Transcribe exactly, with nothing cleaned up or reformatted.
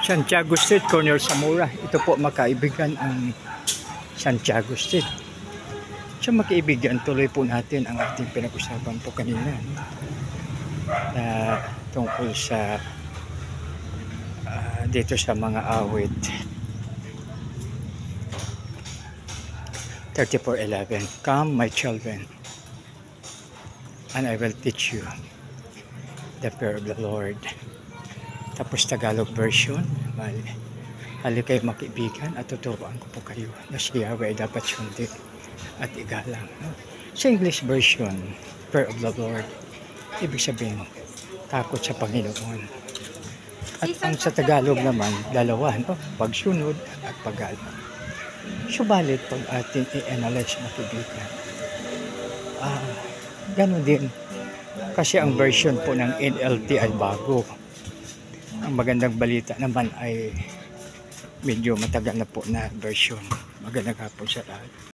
Santiago Street, corner Zamora. Ito po makaibigan ang Santiago Street. So makaibigan, tuloy po natin ang ating pinag-usapan po kanina, no? Na tungkol sa uh, dito sa mga awit. thirty-four eleven. Come my children, and I will teach you the fear of the Lord. Tapos Tagalog version, hali kayo makibigan at tuturuan ko po kayo na si Yahweh ay dapat sundin at igalang, no? Sa English version, fear of the Lord, ibig sabihin takot sa Panginoon. At ang sa Tagalog naman, dalawa, no? Pagsunod at paggalang. Subalit pag ating i-analyze makibigan, ah, gano'n din kasi ang version po ng N L T ay bago. Ang magandang balita naman ay medyo matagal na po na version. Magandang hapon sa lahat.